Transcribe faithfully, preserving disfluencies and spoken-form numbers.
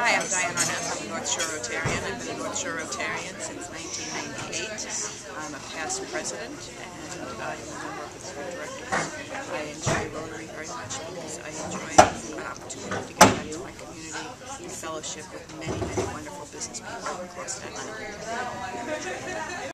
Hi, I'm Diane Arnett. I'm a North Shore Rotarian. I've been a North Shore Rotarian since nineteen ninety-eight. I'm a past president and I'm a member of the board of directors. I enjoy Rotary very much because I enjoy an opportunity to get out to my community and fellowship with many, many wonderful business people across Staten Island.